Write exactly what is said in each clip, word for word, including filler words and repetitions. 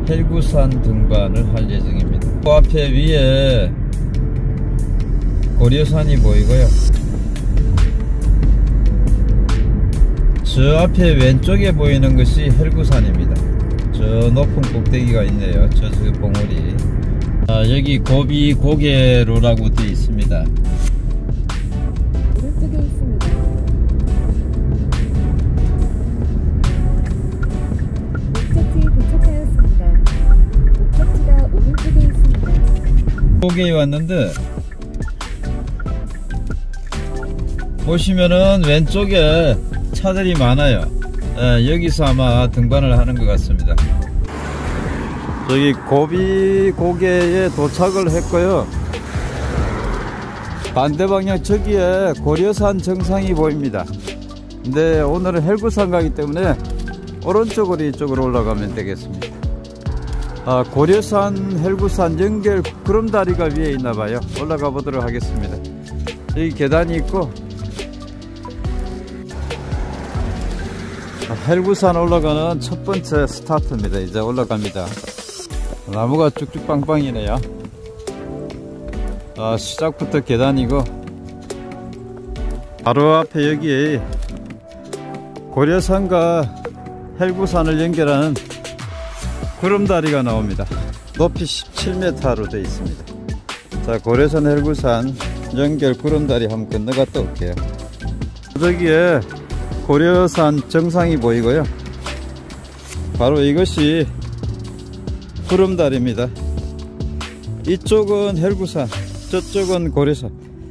헬구산 등반을 할 예정입니다. 그 앞에 위에 고려산이 보이고요. 저 앞에 왼쪽에 보이는 것이 헬구산입니다. 저 높은 꼭대기가 있네요. 저 봉우리. 아, 여기 고비 고개로라고 되어 있습니다. 오른쪽에 있습니다. 목적지에 도착하였습니다. 목적지가 오른쪽에 있습니다. 고개에 왔는데 보시면은 왼쪽에 차들이 많아요. 예, 여기서 아마 등반을 하는 것 같습니다. 저기 고비 고개에 도착을 했고요. 반대 방향 저기에 고려산 정상이 보입니다. 근데 오늘은 헬구산 가기 때문에 오른쪽으로 이쪽으로 올라가면 되겠습니다. 아, 고려산 헬구산 연결 구름다리가 위에 있나봐요. 올라가 보도록 하겠습니다. 여기 계단이 있고 헬구산 올라가는 첫 번째 스타트입니다. 이제 올라갑니다. 나무가 쭉쭉 빵빵이네요. 아, 시작부터 계단이고 바로 앞에 여기 고려산과 헬구산을 연결하는 구름다리가 나옵니다. 높이 십칠 미터로 되어 있습니다. 자, 고려산 헬구산 연결 구름다리 한번 건너갔다 올게요. 저기에 고려산 정상이 보이고요. 바로 이것이 구름다리입니다. 이쪽은 헬구산, 저쪽은 고려산.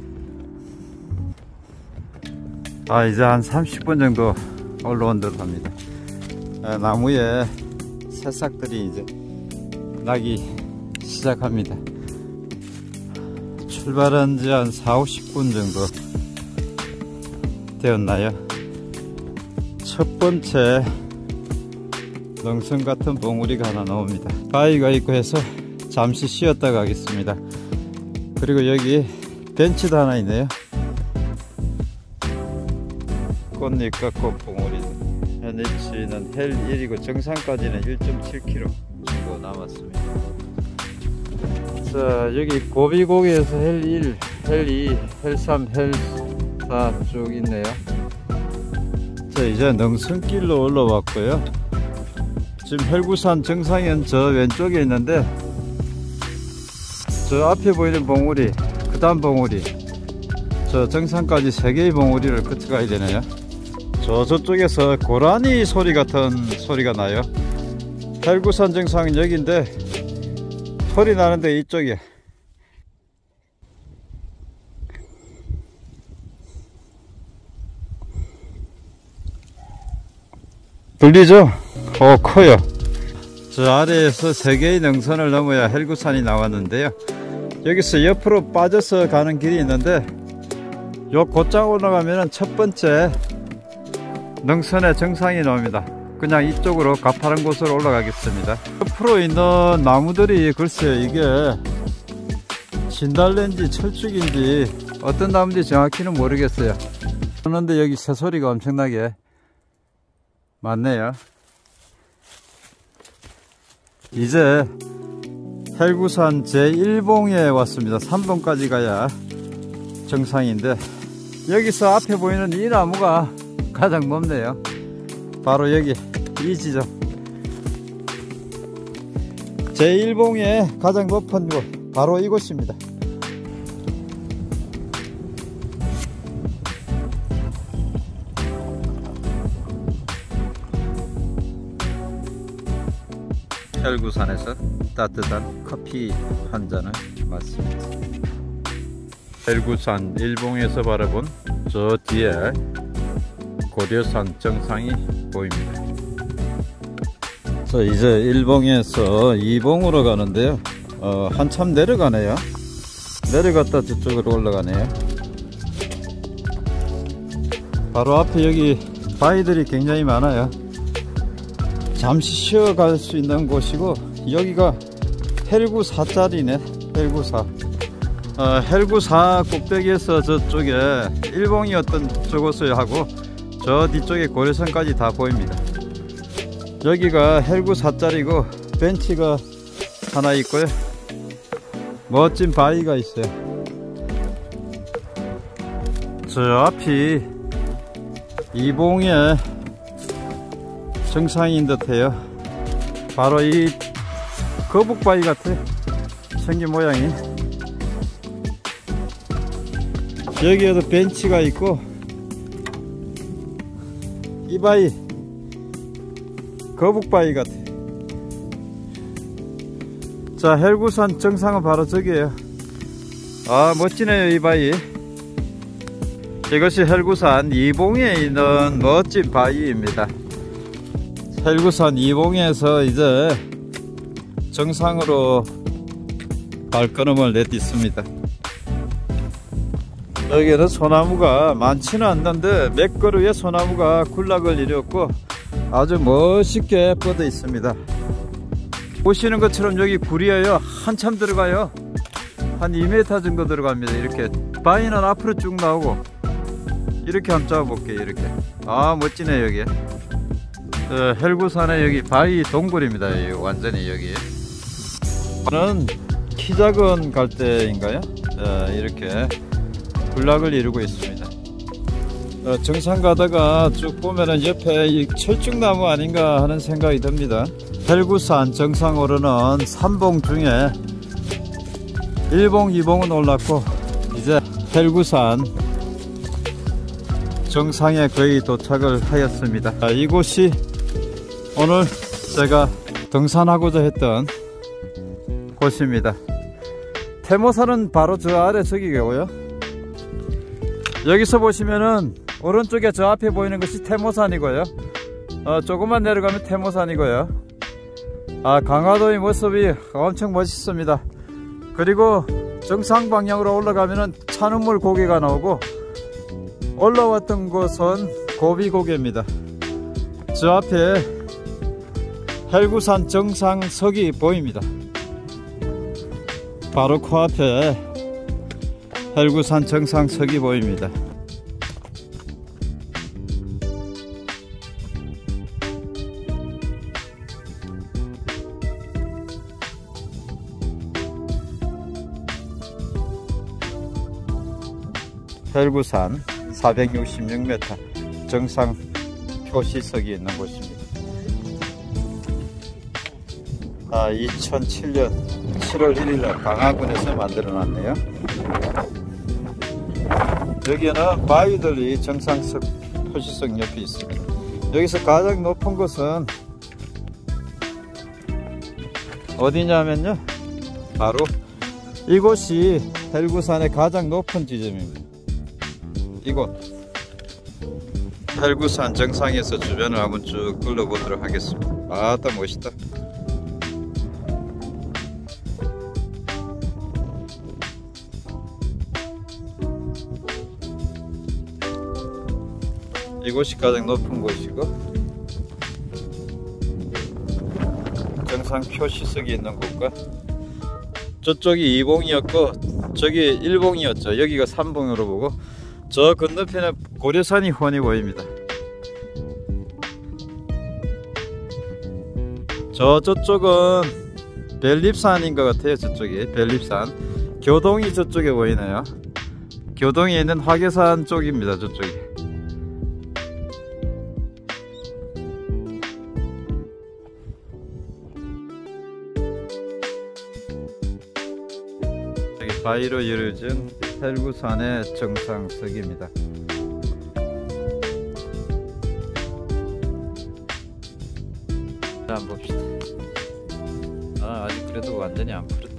아, 이제 한 삼십 분 정도 올라온 듯 합니다. 아, 나무에 새싹들이 이제 나기 시작합니다. 출발한 지 한 사오십 분 정도 되었나요? 첫 번째 능선 같은 봉우리가 하나 나옵니다. 바위가 있고 해서 잠시 쉬었다 가겠습니다. 그리고 여기 벤치도 하나 있네요. 꽃잎과 꽃봉우리. 현위치는 헬 일이고 정상까지는 일 점 칠 킬로미터 정도 남았습니다. 자, 여기 고비고개에서 헬 일, 헬 이, 헬 삼, 헬 사 쭉 있네요. 자, 이제 능선길로 올라왔고요. 지금 헬구산 정상은 저 왼쪽에 있는데 저 앞에 보이는 봉우리, 그 다음 봉우리, 저 정상까지 세 개의 봉우리를 거쳐가야 되네요. 저 저쪽에서 고라니 소리 같은 소리가 나요. 헬구산 정상은 여기인데 소리 나는데 이쪽에. 들리죠? 어, 커요. 저 아래에서 세 개의 능선을 넘어야 헬구산이 나왔는데요. 여기서 옆으로 빠져서 가는 길이 있는데 요 곧장 올라가면 첫 번째 능선의 정상이 나옵니다. 그냥 이쪽으로 가파른 곳으로 올라가겠습니다. 옆으로 있는 나무들이 글쎄 이게 진달래인지 철쭉인지 어떤 나무인지 정확히는 모르겠어요. 그런데 여기 새소리가 엄청나게 많네요. 이제 헬구산 제일 봉에 왔습니다. 삼 봉까지 가야 정상인데 여기서 앞에 보이는 이 나무가 가장 높네요. 바로 여기 이 지점 제일 봉의 가장 높은 곳 바로 이곳입니다. 헬구산에서 따뜻한 커피 한 잔을 마십니다. 헬구산 일 봉에서 바라본 저 뒤에 고려산 정상이 보입니다. 자, 이제 일 봉에서 이 봉으로 가는데요. 어, 한참 내려가네요. 내려갔다 저쪽으로 올라가네요. 바로 앞에 여기 바위들이 굉장히 많아요. 잠시 쉬어갈 수 있는 곳이고 여기가 헬구사 자리네. 헬구사. 어, 헬구사 꼭대기에서 저쪽에 일 봉이었던 저곳을 하고 저 뒤쪽에 고려산까지 다 보입니다. 여기가 헬구사 자리고 벤치가 하나 있고요. 멋진 바위가 있어요. 저 앞이 이봉의 정상인 듯해요. 바로 이 거북바위 같아 생긴 모양이. 여기에도 벤치가 있고, 이 바위 거북바위 같아. 자, 헬구산 정상은 바로 저기에요. 아, 멋지네요. 이 바위. 이것이 헬구산 이봉에 있는 멋진 바위입니다. 헬구산 이봉에서 이제 정상으로 발걸음을 내딛습니다. 여기는 소나무가 많지는 않는데 몇 그루의 소나무가 군락을 이뤘고 아주 멋있게 뻗어 있습니다. 보시는 것처럼 여기 굴이에요. 한참 들어가요. 한 이 미터 정도 들어갑니다. 이렇게 바위는 앞으로 쭉 나오고. 이렇게 한번 잡아볼게요. 이렇게. 아, 멋지네. 여기 어, 헬구산에 여기 바위 동굴입니다. 여기 완전히 여기 는 키 작은 갈대인가요? 어, 이렇게 군락을 이루고 있습니다. 어, 정상 가다가 쭉 보면은 옆에 이 철쭉나무 아닌가 하는 생각이 듭니다. 헬구산 정상 오르는 삼봉 중에 일봉, 이봉은 올랐고 이제 헬구산 정상에 거의 도착을 하였습니다. 자, 이곳이 오늘 제가 등산하고자 했던 곳입니다. 태모산은 바로 저 아래 저기고요. 여기서 보시면은 오른쪽에 저 앞에 보이는 것이 태모산이고요. 어, 조금만 내려가면 태모산이고요. 아, 강화도의 모습이 엄청 멋있습니다. 그리고 정상 방향으로 올라가면은 찬우물 고개가 나오고, 올라왔던 곳은 고비고개입니다. 저 앞에 헬구산 정상석이 보입니다. 바로 코앞에 헬구산 정상석이 보입니다. 헬구산 사백육십육 미터 정상 표시석이 있는 곳입니다. 아, 이천칠 년 칠월 일일날 강화군에서 만들어 놨네요. 여기에는 바위들이 정상석 표시석 옆에 있습니다. 여기서 가장 높은 곳은 어디냐면요, 바로 이곳이 헬구산의 가장 높은 지점입니다. 이곳 헬구산 정상에서 주변을 한번 쭉 둘러보도록 하겠습니다. 아따, 멋있다. 이곳이 가장 높은 곳이고 정상 표시석이 있는 곳과 저쪽이 이봉이었고 저기 일봉이었죠. 여기가 삼봉으로 보고 저 건너편에 고려산이 훤히 보입니다. 저 저쪽은 벨립산인 것 같아요. 저쪽이 벨립산. 교동이 저쪽에 보이네요. 교동에 있는 화계산 쪽입니다. 저쪽이. 여기 바위로 이루어진 헬구산의 정상석입니다. 자, 한번 봅시다. 아, 아직 그래도 완전히 안 풀었다.